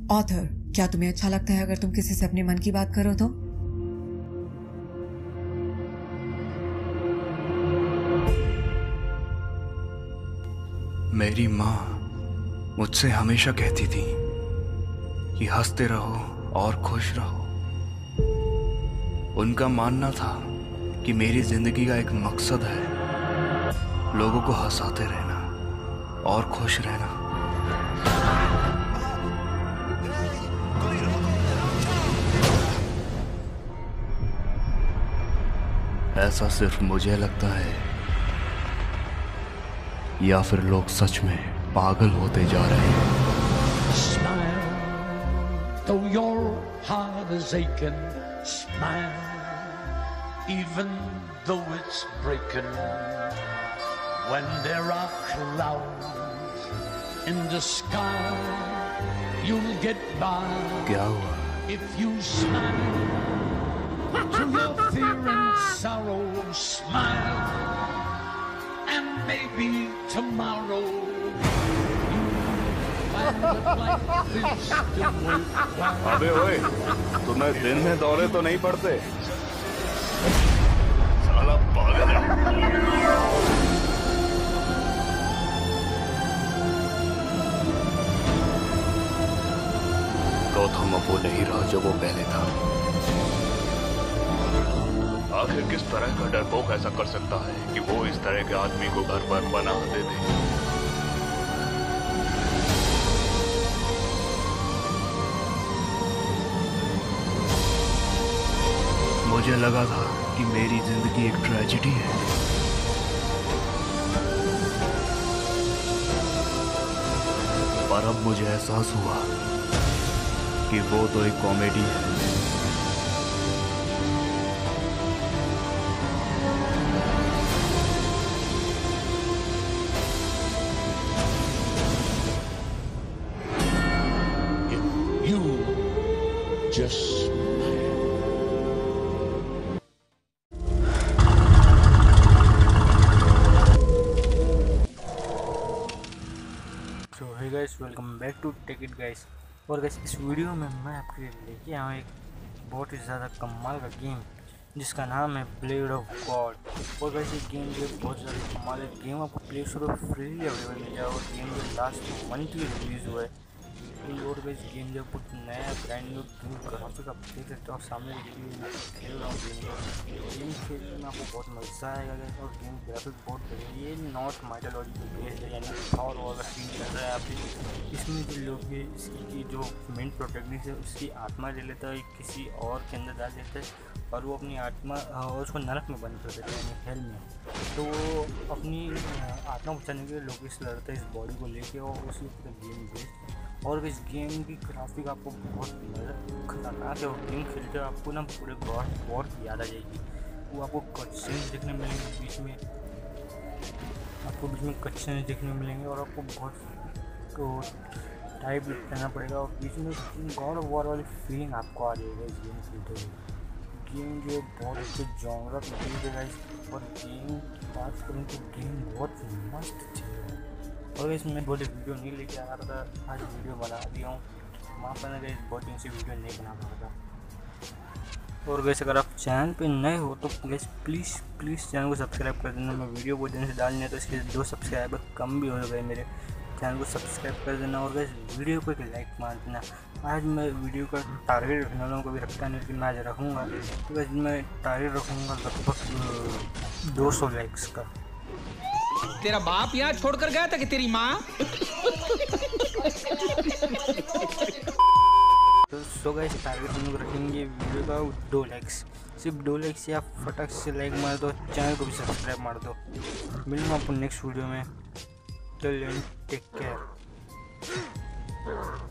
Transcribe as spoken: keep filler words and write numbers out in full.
Author, क्या तुम्हें अच्छा लगता है अगर तुम किसी से अपने मन की बात करो तो? मेरी माँ मुझसे हमेशा कहती थी कि हंसते रहो और खुश रहो। उनका मानना था कि मेरी जिंदगी का एक मकसद है लोगों को हंसाते रहना और खुश रहना। ऐसा सिर्फ मुझे लगता है या फिर लोग सच में पागल होते जा रहे हैं। Smile, though your heart is aching. Smile, even though it's breaking. When there are clouds in the sky, you'll get by. क्या हुआ? If you smile to your fear and sorrow, smile, and maybe tomorrow अबे ओए, तुम्हें दिन में दौरे तो नहीं पड़ते? साला पागल है। गौतम अब वो नहीं रहा जो वो पहले था। आखिर किस तरह का डरपोक ऐसा कर सकता है कि वो इस तरह के आदमी को घर पर पनाह दे दे? मुझे लगा था कि मेरी जिंदगी एक ट्रेजेडी है, पर अब मुझे एहसास हुआ कि वो तो एक कॉमेडी है। you just so hey guys, welcome back to tech it guys. और गाइस, इस वीडियो में मैं आपके लिए लेके आया हूँ एक बहुत ही ज़्यादा कमाल का गेम जिसका नाम है ब्लेड ऑफ गॉड। और गाइस, ये गेम जो बहुत ज़्यादा कमाल है। गेम आपको प्ले स्टोर पर फ्रीली अवेलेबल मिल जाएगा और गेम जो लास्ट मंथ ही रिलीज़ हुआ है। और गाइस, गेम जो कुछ नया ब्रांड न्यू गेम ग्राफिक आप देख सकते हो सामने मैं खेल रहा हूँ। गेम गेम खेलने में आपको बहुत मज़ा आएगा गाइस। और गेम ग्राफिक बहुत बढ़िया, ये नॉर्थ माइथोलॉजी पे बेस्ड है, यानी थॉर वाला सीन चल रहा है। आप इसमें जो लोग हैं, इसकी जो मेन प्रोटैगनिस्ट है उसकी आत्मा ले लेता है, किसी और के अंदर डाल देता है और वो अपनी आत्मा और उसको नरक में बंद कर देता है, यानी हेल में। तो वो अपनी आत्मा बचाने के लिए लोग इस लड़ता है इस बॉडी को लेके और उसी पूरा गेम बेस्ड। और इस गेम की ग्राफिक आपको बहुत खतरनाक है। और गेम खेलते आपको ना पूरे गॉड वॉर की याद आ जाएगी। वो आपको कटसीन्स देखने मिलेंगे बीच में, आपको बीच में कटसीन्स देखने मिलेंगे और आपको बहुत तो टाइप रहना पड़ेगा और बीच में गॉड वॉर वाली फीलिंग आपको आ जाएगा इस गेम खेलते हुए। गेम जो बहुत अच्छे जॉनरा में खेल देगा इस। और गेम की बात करूँ तो गेम बहुत मस्त चल रहा है। और इसमें बोले वीडियो नहीं लेके आ रहा था, आज वीडियो बना दिया हूँ। माफ़ करना गाइस, बहुत दिन से वीडियो नहीं बना पा रहा। और गाइस, अगर आप चैनल पे नए हो तो गाइस प्लीज़ प्लीज़ चैनल को सब्सक्राइब कर देना। मैं वीडियो बहुत दिन से डालने है तो इसके दो सब्सक्राइबर कम भी हो गए मेरे। चैनल को सब्सक्राइब कर देना और गाइस वीडियो को एक लाइक मार देना। आज मैं वीडियो का टारगेट रखने वालों को भी रखता नहीं, लेकिन मैं आज रखूँगा। तो गाइस, मैं टारगेट रखूँगा लगभग दो सौ लाइक्स का। तेरा बाप यहाँ छोड़कर गया था कि तेरी माँ? तो सो गाइस, टारगेट हम लोग रखेंगे वीडियो का दो लाइक्स, सिर्फ दो लाइक्स या फटक से लाइक मार दो, चैनल को भी सब्सक्राइब मार दो। मिलूंगा आपको नेक्स्ट वीडियो में। Till then take care.